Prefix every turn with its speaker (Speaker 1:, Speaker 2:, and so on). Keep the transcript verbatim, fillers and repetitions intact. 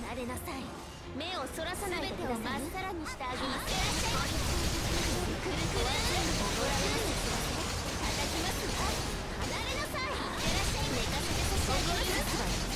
Speaker 1: 離れなさい。目をそらさないでください。全てをまっさらにしてあげます。くるくる叩きますわ。離れなさい。寝かせて差し上げますわ。